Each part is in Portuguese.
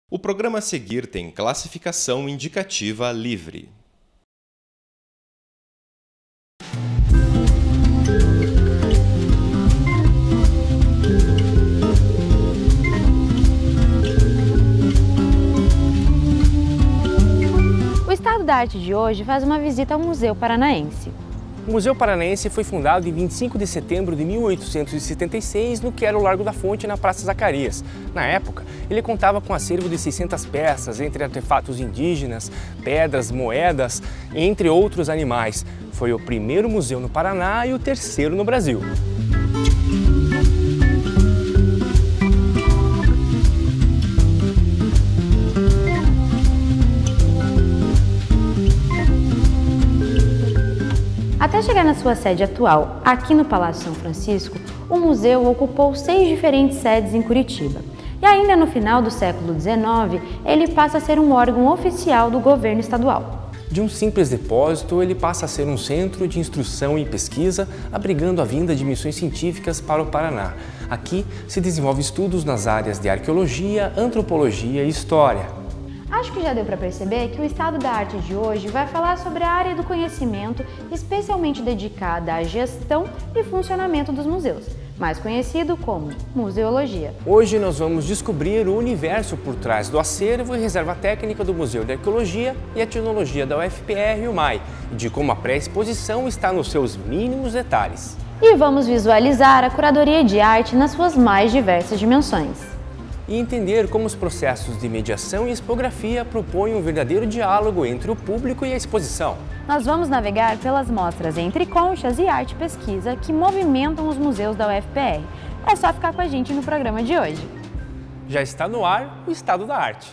O programa a seguir tem classificação indicativa livre. O Estado da Arte de hoje faz uma visita ao Museu Paranaense. O Museu Paranaense foi fundado em 25 de setembro de 1876, no que era o Largo da Fonte, na Praça Zacarias. Na época, ele contava com um acervo de 600 peças, entre artefatos indígenas, pedras, moedas, entre outros animais. Foi o primeiro museu no Paraná e o terceiro no Brasil. Até chegar na sua sede atual, aqui no Palácio São Francisco, o museu ocupou 6 diferentes sedes em Curitiba. E ainda no final do século XIX, ele passa a ser um órgão oficial do governo estadual. De um simples depósito, ele passa a ser um centro de instrução e pesquisa, abrigando a vinda de missões científicas para o Paraná. Aqui se desenvolvem estudos nas áreas de arqueologia, antropologia e história. Acho que já deu para perceber que o Estado da Arte de hoje vai falar sobre a área do conhecimento especialmente dedicada à gestão e funcionamento dos museus, mais conhecido como museologia. Hoje nós vamos descobrir o universo por trás do acervo e reserva técnica do Museu de Arqueologia e Etnologia da UFPR e UMAI, e de como a pré-exposição está nos seus mínimos detalhes. E vamos visualizar a curadoria de arte nas suas mais diversas dimensões. E entender como os processos de mediação e expografia propõem um verdadeiro diálogo entre o público e a exposição. Nós vamos navegar pelas mostras Entre Conchas e Arte e Pesquisa que movimentam os museus da UFPR. É só ficar com a gente no programa de hoje. Já está no ar o Estado da Arte.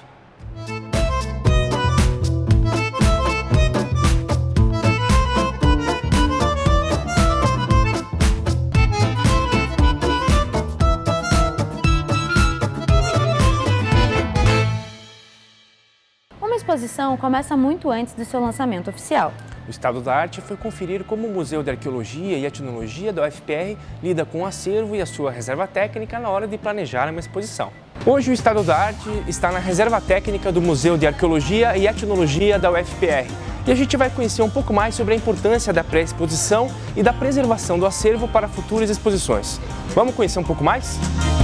A exposição começa muito antes do seu lançamento oficial. O Estado da Arte foi conferir como o Museu de Arqueologia e Etnologia da UFPR lida com o acervo e a sua reserva técnica na hora de planejar uma exposição. Hoje o Estado da Arte está na reserva técnica do Museu de Arqueologia e Etnologia da UFPR. E a gente vai conhecer um pouco mais sobre a importância da pré-exposição e da preservação do acervo para futuras exposições. Vamos conhecer um pouco mais?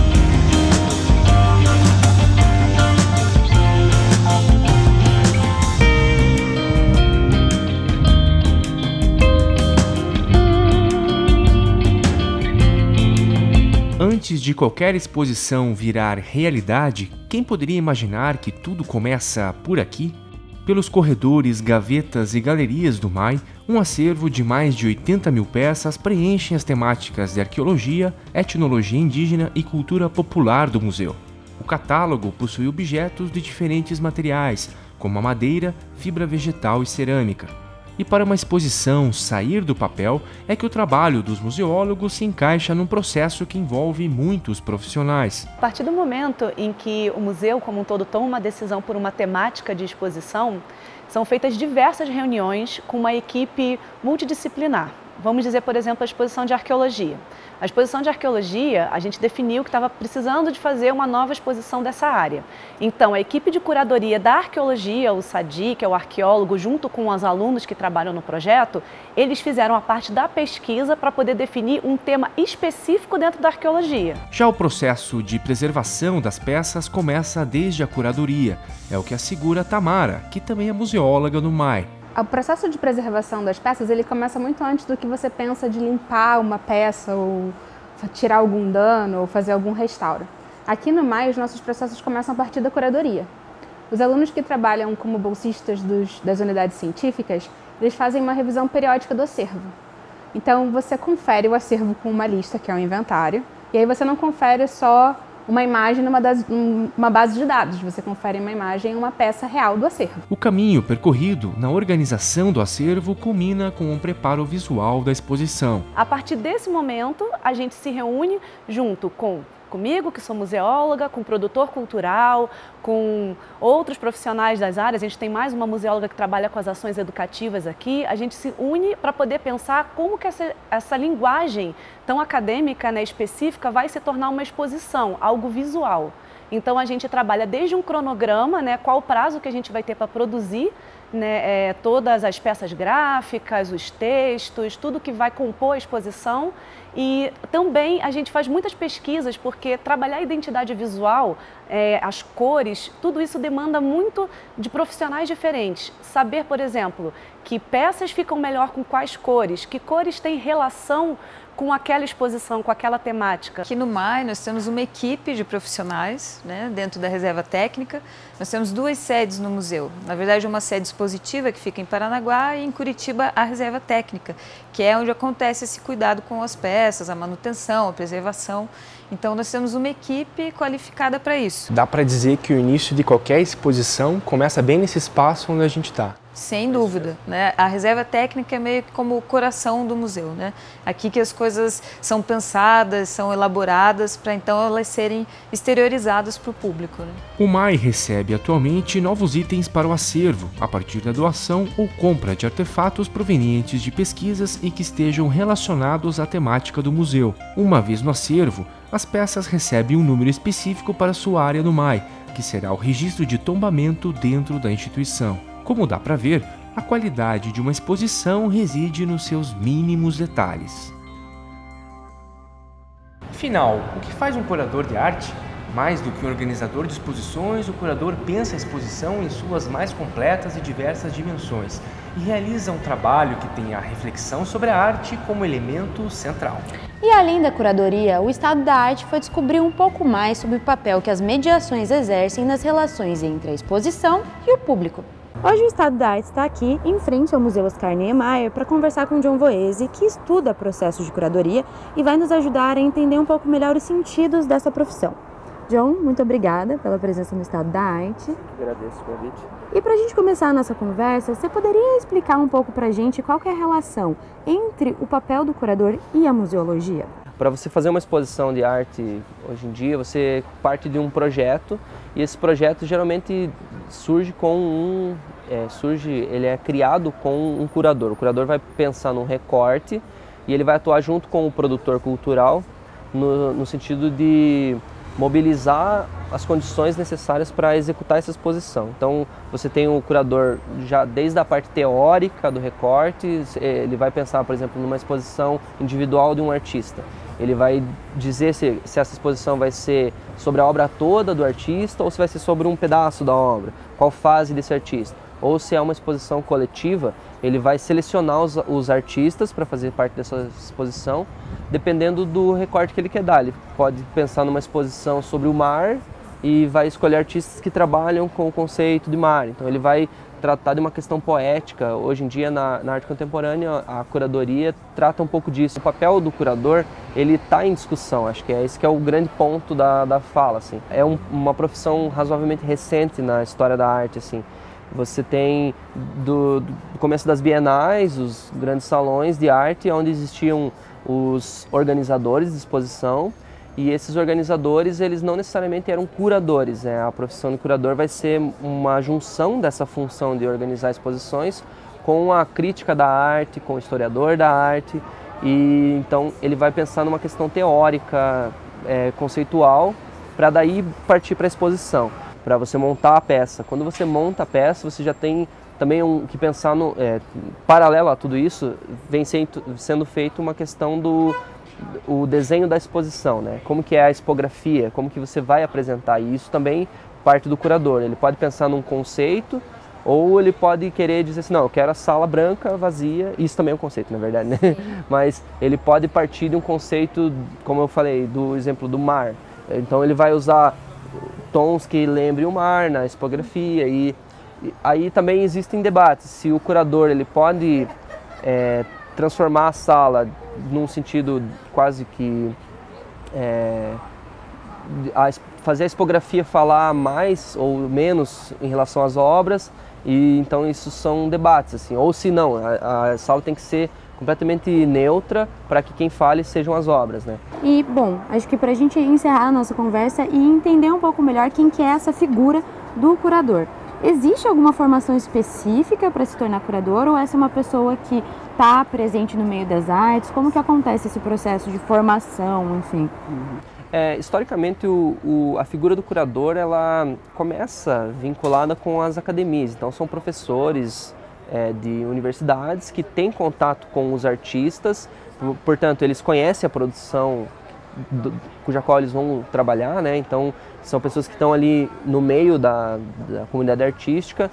Antes de qualquer exposição virar realidade, quem poderia imaginar que tudo começa por aqui? Pelos corredores, gavetas e galerias do MAI, um acervo de mais de 80 mil peças preenchem as temáticas de arqueologia, etnologia indígena e cultura popular do museu. O catálogo possui objetos de diferentes materiais, como a madeira, fibra vegetal e cerâmica. E para uma exposição sair do papel é que o trabalho dos museólogos se encaixa num processo que envolve muitos profissionais. A partir do momento em que o museu como um todo toma uma decisão por uma temática de exposição, são feitas diversas reuniões com uma equipe multidisciplinar. Vamos dizer, por exemplo, a exposição de arqueologia. A exposição de arqueologia, a gente definiu que estava precisando de fazer uma nova exposição dessa área. Então, a equipe de curadoria da arqueologia, o SADI, que é o arqueólogo, junto com os alunos que trabalham no projeto, eles fizeram a parte da pesquisa para poder definir um tema específico dentro da arqueologia. Já o processo de preservação das peças começa desde a curadoria. É o que assegura Tamara, que também é museóloga no MAI. O processo de preservação das peças ele começa muito antes do que você pensa de limpar uma peça ou tirar algum dano ou fazer algum restauro. Aqui no MAI, os nossos processos começam a partir da curadoria. Os alunos que trabalham como bolsistas das unidades científicas, eles fazem uma revisão periódica do acervo. Então, você confere o acervo com uma lista, que é o inventário, e aí você não confere só uma imagem numa base de dados, você confere uma imagem em uma peça real do acervo. O caminho percorrido na organização do acervo culmina com um preparo visual da exposição. A partir desse momento, a gente se reúne junto com comigo, que sou museóloga, com produtor cultural, com outros profissionais das áreas. A gente tem mais uma museóloga que trabalha com as ações educativas aqui. A gente se une para poder pensar como que essa linguagem tão acadêmica, né, específica, vai se tornar uma exposição, algo visual. Então a gente trabalha desde um cronograma, né, qual o prazo que a gente vai ter para produzir, né, todas as peças gráficas, os textos, tudo que vai compor a exposição. E também a gente faz muitas pesquisas, porque trabalhar a identidade visual, as cores, tudo isso demanda muito de profissionais diferentes. Saber, por exemplo, que peças ficam melhor com quais cores, que cores têm relação com aquela exposição, com aquela temática. Aqui no MAI nós temos uma equipe de profissionais, né, dentro da Reserva Técnica. Nós temos 2 sedes no museu. Na verdade, uma sede expositiva que fica em Paranaguá e em Curitiba a Reserva Técnica, que é onde acontece esse cuidado com as peças, a manutenção, a preservação. Então nós temos uma equipe qualificada para isso. Dá para dizer que o início de qualquer exposição começa bem nesse espaço onde a gente está. Sem dúvida, né? A Reserva Técnica é meio que como o coração do museu, né? Aqui que as coisas são pensadas, são elaboradas para então elas serem exteriorizadas para o público, né? O MAI recebe atualmente novos itens para o acervo, a partir da doação ou compra de artefatos provenientes de pesquisas e que estejam relacionados à temática do museu. Uma vez no acervo, as peças recebem um número específico para sua área no MAI, que será o registro de tombamento dentro da instituição. Como dá para ver, a qualidade de uma exposição reside nos seus mínimos detalhes. Afinal, o que faz um curador de arte? Mais do que um organizador de exposições, o curador pensa a exposição em suas mais completas e diversas dimensões e realiza um trabalho que tem a reflexão sobre a arte como elemento central. E além da curadoria, o Estado da Arte foi descobrir um pouco mais sobre o papel que as mediações exercem nas relações entre a exposição e o público. Hoje o Estado da Arte está aqui em frente ao Museu Oscar Niemeyer para conversar com John Voese, que estuda processos de curadoria e vai nos ajudar a entender um pouco melhor os sentidos dessa profissão. John, muito obrigada pela presença no Estado da Arte. Agradeço o convite. E para a gente começar a nossa conversa, você poderia explicar um pouco para a gente qual que é a relação entre o papel do curador e a museologia? Para você fazer uma exposição de arte hoje em dia, você parte de um projeto e esse projeto geralmente surge com ele é criado com um curador. O curador vai pensar num recorte e ele vai atuar junto com o produtor cultural no sentido de mobilizar as condições necessárias para executar essa exposição. Então, você tem o curador já desde a parte teórica do recorte, ele vai pensar, por exemplo, numa exposição individual de um artista. Ele vai dizer se essa exposição vai ser sobre a obra toda do artista ou se vai ser sobre um pedaço da obra, qual fase desse artista. Ou se é uma exposição coletiva, ele vai selecionar os artistas para fazer parte dessa exposição, dependendo do recorte que ele quer dar. Ele pode pensar numa exposição sobre o mar e vai escolher artistas que trabalham com o conceito de mar. Então ele vai tratar de uma questão poética. Hoje em dia, na arte contemporânea, a curadoria trata um pouco disso. O papel do curador, ele está em discussão, acho que esse que é o grande ponto da fala. Assim. É uma profissão razoavelmente recente na história da arte. Assim. Você tem do começo das bienais, os grandes salões de arte, onde existiam os organizadores de exposição, e esses organizadores, eles não necessariamente eram curadores. A profissão de curador vai ser uma junção dessa função de organizar exposições com a crítica da arte, com o historiador da arte, e então ele vai pensar numa questão teórica, conceitual, para daí partir para a exposição. Para você montar a peça. Quando você monta a peça, você já tem também que pensar no paralelo a tudo isso, vem sendo feito uma questão do desenho da exposição, né? Como que é a expografia, como que você vai apresentar, e isso também parte do curador. Ele pode pensar num conceito ou ele pode querer dizer assim, não, eu quero a sala branca, vazia, isso também é um conceito, na verdade, né? Mas ele pode partir de um conceito, como eu falei, do exemplo do mar. Então ele vai usar tons que lembrem o mar na expografia, e aí também existem debates se o curador ele pode transformar a sala num sentido quase que fazer a expografia falar mais ou menos em relação às obras, e então isso são debates, assim, ou se não, a sala tem que ser completamente neutra para que quem fale sejam as obras, né? E, bom, acho que para a gente encerrar a nossa conversa e entender um pouco melhor quem que é essa figura do curador, existe alguma formação específica para se tornar curador ou essa é uma pessoa que está presente no meio das artes? Como que acontece esse processo de formação, enfim? Historicamente, a figura do curador ela começa vinculada com as academias, então são professores de universidades que têm contato com os artistas, portanto eles conhecem a produção cuja qual eles vão trabalhar, né? Então são pessoas que estão ali no meio da comunidade artística,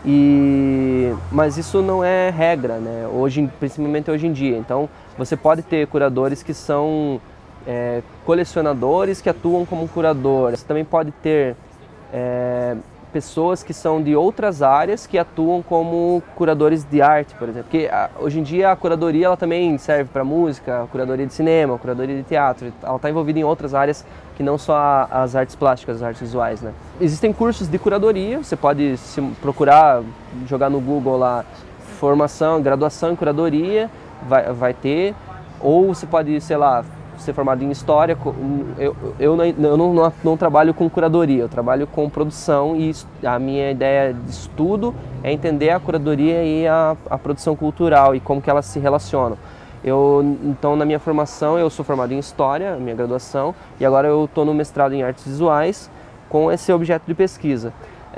mas isso não é regra, né? Principalmente hoje em dia. Então você pode ter curadores que são colecionadores que atuam como curador. Você também pode ter pessoas que são de outras áreas que atuam como curadores de arte, por exemplo. Porque hoje em dia a curadoria ela também serve para música, a curadoria de cinema, a curadoria de teatro. Ela está envolvida em outras áreas que não só as artes plásticas, as artes visuais, né? Existem cursos de curadoria, você pode procurar, jogar no Google lá, formação, graduação em curadoria, vai ter. Ou você pode, sei lá, ser formado em história. Eu não trabalho com curadoria, eu trabalho com produção e a minha ideia de estudo é entender a curadoria e a produção cultural e como que elas se relacionam. Então, na minha formação, eu sou formado em história, minha graduação, e agora eu estou no mestrado em artes visuais com esse objeto de pesquisa.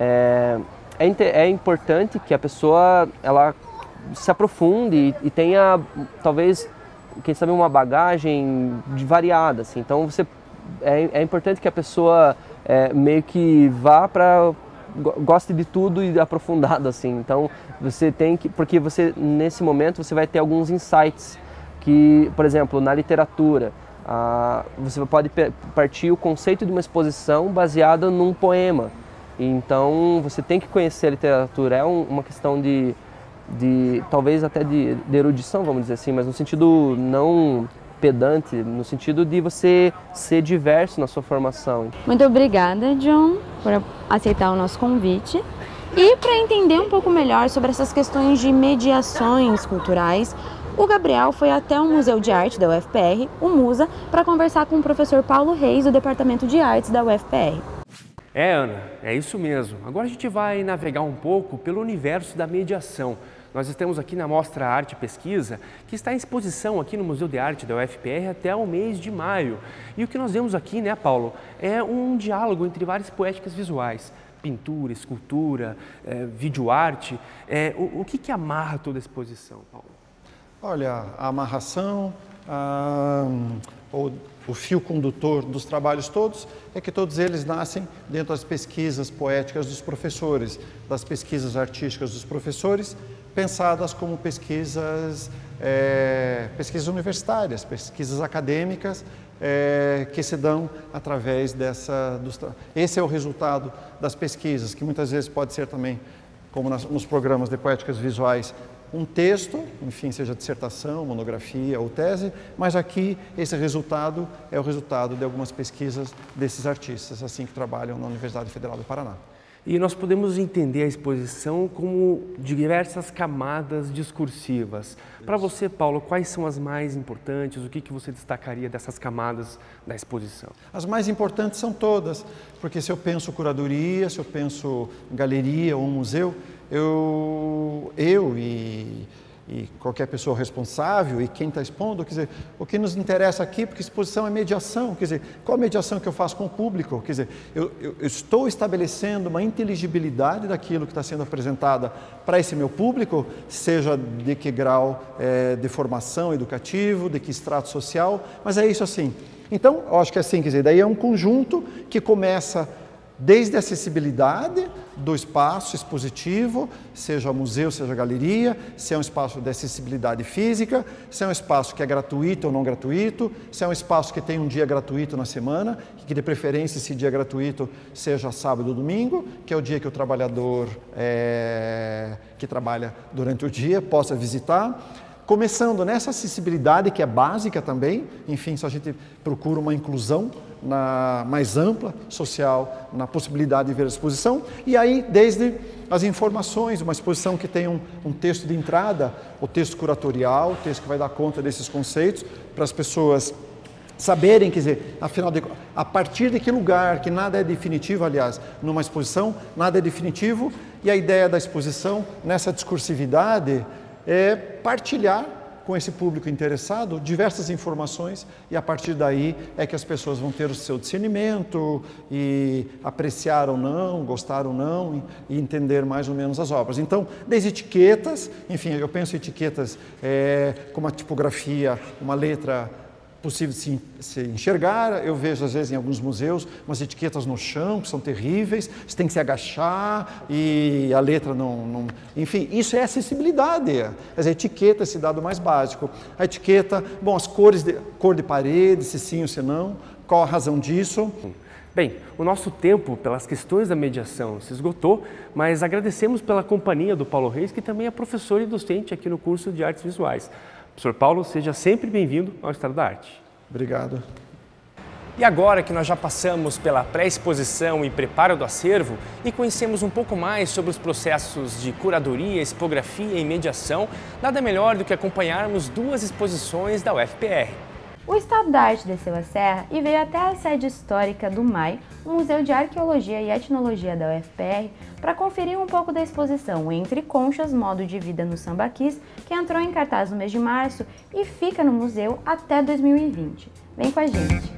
É importante que a pessoa ela se aprofunde e tenha, talvez, quem sabe, uma bagagem variada, assim. Então é importante que a pessoa meio que vá para goste de tudo e aprofundado, assim. Então você tem que, porque você nesse momento você vai ter alguns insights que, por exemplo, na literatura você pode partir o conceito de uma exposição baseada num poema. Então você tem que conhecer a literatura. É uma questão de talvez até de erudição, vamos dizer assim, mas no sentido não pedante, no sentido de você ser diverso na sua formação. Muito obrigada, John, por aceitar o nosso convite. E para entender um pouco melhor sobre essas questões de mediações culturais, o Gabriel foi até o Museu de Arte da UFPR, o MUSA, para conversar com o professor Paulo Reis, do Departamento de Artes da UFPR. Ana, é isso mesmo. Agora a gente vai navegar um pouco pelo universo da mediação. Nós estamos aqui na Mostra Arte e Pesquisa, que está em exposição aqui no Museu de Arte da UFPR até o mês de maio. E o que nós vemos aqui, né, Paulo, é um diálogo entre várias poéticas visuais. Pintura, escultura, videoarte. O que amarra toda a exposição, Paulo? Olha, a amarração, o fio condutor dos trabalhos todos é que todos eles nascem dentro das pesquisas poéticas dos professores, das pesquisas artísticas dos professores, pensadas como pesquisas universitárias, pesquisas acadêmicas, que se dão através esse é o resultado das pesquisas, que muitas vezes pode ser também, como nos programas de poéticas visuais, um texto, enfim, seja dissertação, monografia ou tese, mas aqui esse resultado é o resultado de algumas pesquisas desses artistas, assim que trabalham na Universidade Federal do Paraná. E nós podemos entender a exposição como diversas camadas discursivas. Para você, Paulo, quais são as mais importantes? O que você destacaria dessas camadas da exposição? As mais importantes são todas, porque se eu penso curadoria, se eu penso galeria ou museu, eu e qualquer pessoa responsável e quem está expondo, quer dizer, o que nos interessa aqui, porque exposição é mediação, quer dizer, qual a mediação que eu faço com o público? Quer dizer, eu estou estabelecendo uma inteligibilidade daquilo que está sendo apresentada para esse meu público, seja de que grau de formação educativo, de que extrato social, mas é isso assim. Então, eu acho que é assim, quer dizer, daí é um conjunto que começa desde a acessibilidade do espaço expositivo, seja museu, seja galeria, se é um espaço de acessibilidade física, se é um espaço que é gratuito ou não gratuito, se é um espaço que tem um dia gratuito na semana, que de preferência esse dia gratuito seja sábado ou domingo, que é o dia que o trabalhador que trabalha durante o dia possa visitar. Começando nessa acessibilidade que é básica também, enfim, se a gente procura uma inclusão mais ampla, social, na possibilidade de ver a exposição. E aí, desde as informações, uma exposição que tem um texto de entrada, o texto curatorial, o texto que vai dar conta desses conceitos, para as pessoas saberem, quer dizer, afinal a partir de que lugar, que nada é definitivo, aliás, numa exposição, nada é definitivo, e a ideia da exposição, nessa discursividade, é partilhar com esse público interessado diversas informações, e a partir daí é que as pessoas vão ter o seu discernimento e apreciar ou não, gostar ou não, e entender mais ou menos as obras. Então, desde etiquetas, enfim, eu penso em etiquetas como a tipografia, uma letra possível de se enxergar. Eu vejo às vezes em alguns museus umas etiquetas no chão que são terríveis, você tem que se agachar e a letra não... Enfim, isso é acessibilidade, quer dizer, a etiqueta é esse dado mais básico. A etiqueta, bom, as cores, cor de parede, se sim ou se não, qual a razão disso? Bem, o nosso tempo pelas questões da mediação se esgotou, mas agradecemos pela companhia do Paulo Reis, que também é professor e docente aqui no curso de Artes Visuais. Professor Paulo, seja sempre bem-vindo ao Estado da Arte. Obrigado. E agora que nós já passamos pela pré-exposição e preparo do acervo e conhecemos um pouco mais sobre os processos de curadoria, expografia e mediação, nada melhor do que acompanharmos duas exposições da UFPR. O Estado da Arte desceu a serra e veio até a sede histórica do MAI, o Museu de Arqueologia e Etnologia da UFPR, para conferir um pouco da exposição Entre Conchas, Modo de Vida no Sambaquis, que entrou em cartaz no mês de março e fica no museu até 2020. Vem com a gente!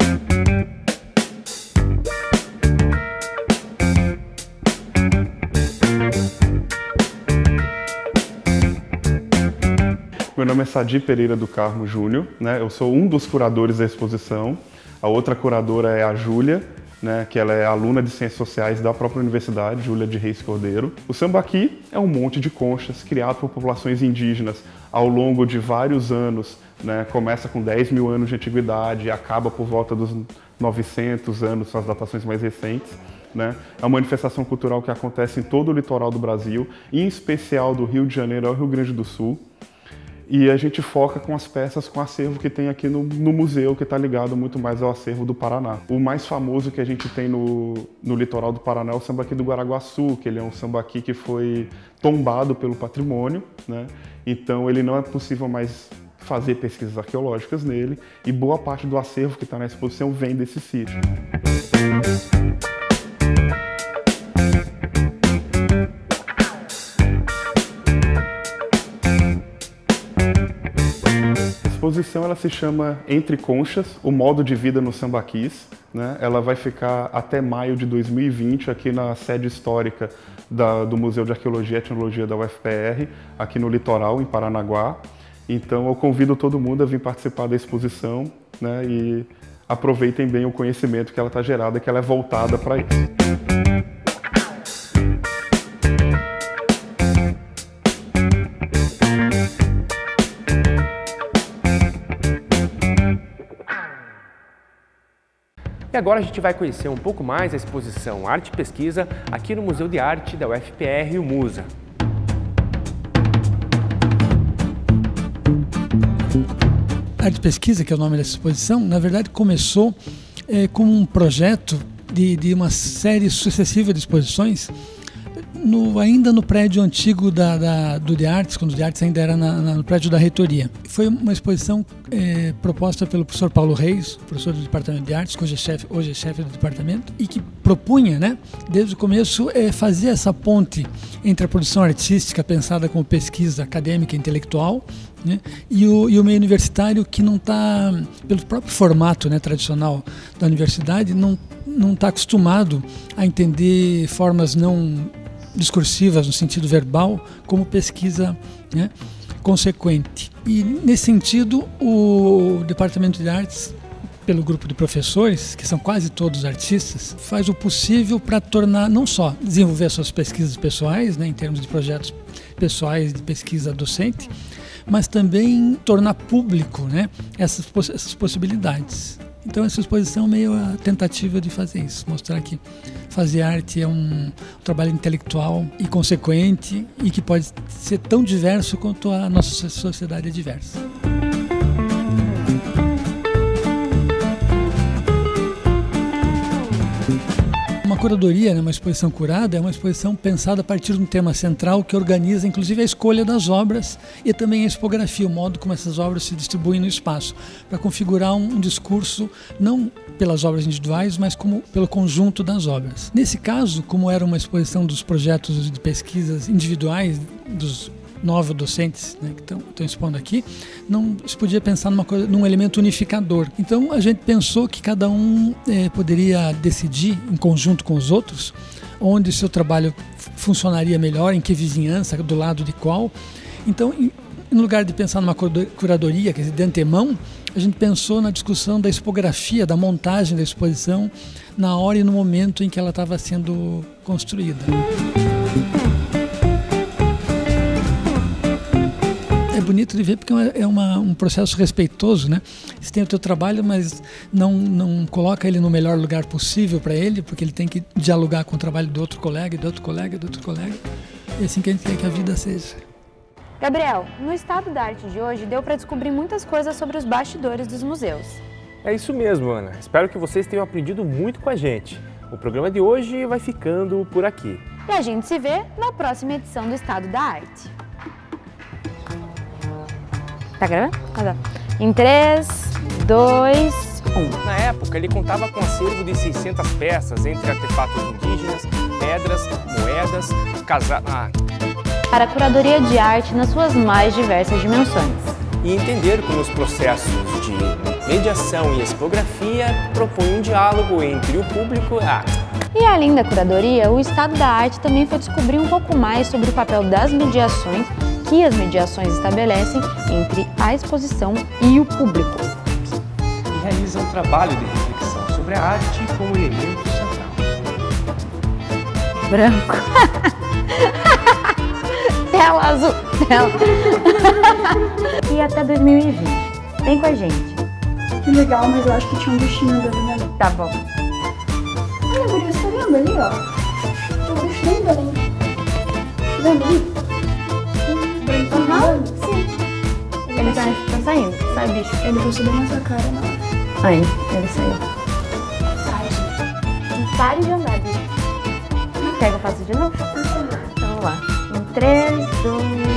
Meu nome é Sadi Pereira do Carmo Júnior, né? Eu sou um dos curadores da exposição. A outra curadora é a Júlia, né? Que ela é aluna de Ciências Sociais da própria universidade, Júlia de Reis Cordeiro. O sambaqui é um monte de conchas criado por populações indígenas ao longo de vários anos, né? Começa com 10 mil anos de antiguidade e acaba por volta dos 900 anos, são as datações mais recentes. Né? É uma manifestação cultural que acontece em todo o litoral do Brasil, em especial do Rio de Janeiro ao Rio Grande do Sul. E a gente foca com as peças, com o acervo que tem aqui no museu, que está ligado muito mais ao acervo do Paraná. O mais famoso que a gente tem no litoral do Paraná é o sambaqui do Guaraguaçu, que ele é um sambaqui que foi tombado pelo patrimônio, né? Então ele não é possível mais fazer pesquisas arqueológicas nele, e boa parte do acervo que está na exposição vem desse sítio. A exposição ela se chama Entre Conchas, o modo de vida no sambaquis, né? Ela vai ficar até maio de 2020 aqui na sede histórica do Museu de Arqueologia e Etnologia da UFPR, aqui no litoral, em Paranaguá. Então eu convido todo mundo a vir participar da exposição, né? E aproveitem bem o conhecimento que ela está gerada, que ela é voltada para isso. E agora a gente vai conhecer um pouco mais a exposição Arte e Pesquisa aqui no Museu de Arte da UFPR, o MUSA. Arte e Pesquisa, que é o nome dessa exposição, na verdade começou como um projeto de uma série sucessiva de exposições ainda no prédio antigo do De Artes, quando o De Artes ainda era no prédio da reitoria. Foi uma exposição proposta pelo professor Paulo Reis, professor do Departamento de Artes, que hoje é chefe do departamento, e que propunha, né, desde o começo, fazer essa ponte entre a produção artística, pensada como pesquisa acadêmica e intelectual, né, e o meio universitário, que não está, pelo próprio formato, né, tradicional da universidade, não está acostumado a entender formas não discursivas no sentido verbal como pesquisa, né, consequente. E nesse sentido o Departamento de Artes, pelo grupo de professores, que são quase todos artistas, faz o possível para tornar, não só desenvolver suas pesquisas pessoais, né, em termos de projetos pessoais de pesquisa docente, mas também tornar público, né, essas possibilidades. Então essa exposição é meio a tentativa de fazer isso, mostrar que fazer arte é um trabalho intelectual e consequente e que pode ser tão diverso quanto a nossa sociedade é diversa. curadoria, né, uma exposição curada, é uma exposição pensada a partir de um tema central que organiza inclusive a escolha das obras e também a expografia, o modo como essas obras se distribuem no espaço, para configurar um discurso não pelas obras individuais, mas como pelo conjunto das obras. Nesse caso, como era uma exposição dos projetos de pesquisas individuais dos 9 docentes, né, que estão expondo aqui, não se podia pensar num elemento unificador. Então a gente pensou que cada um poderia decidir, em conjunto com os outros, onde o seu trabalho funcionaria melhor, em que vizinhança, do lado de qual. Então, em lugar de pensar numa curadoria, quer dizer, de antemão, a gente pensou na discussão da expografia, da montagem da exposição, na hora e no momento em que ela estava sendo construída. É bonito de ver porque é um processo respeitoso, né? Você tem o teu trabalho, mas não coloca ele no melhor lugar possível para ele, porque ele tem que dialogar com o trabalho do outro colega, do outro colega, do outro colega. É assim que a gente quer que a vida seja. Gabriel, no Estado da Arte de hoje deu para descobrir muitas coisas sobre os bastidores dos museus. É isso mesmo, Ana. Espero que vocês tenham aprendido muito com a gente. O programa de hoje vai ficando por aqui. E a gente se vê na próxima edição do Estado da Arte. Tá gravando? Ah, tá. Em 3, 2, 1. Na época, ele contava com um acervo de 600 peças, entre artefatos indígenas, pedras, moedas, Para a curadoria de arte nas suas mais diversas dimensões. E entender como os processos de mediação e expografia propõem um diálogo entre o público e a arte. E além da curadoria, o Estado da Arte também foi descobrir um pouco mais sobre o papel das mediações que as mediações estabelecem entre a exposição e o público. E realiza um trabalho de reflexão sobre a arte como elemento central. Branco. Tela azul. Tela. E até 2020. Vem com a gente. Que legal, mas eu acho que tinha um bichinho andando ali. Tá bom. Olha, Maria, você tá vendo ali, ó? Tem um bichinho andando ali. Tá vendo ali? Sim. Ele tá saindo. Sai, bicho. Ele vai subir nessa cara na hora. Aí, ele saiu. Pare de andar, bicho. Quer que eu faça de novo? Então vamos lá. Em 3, 2...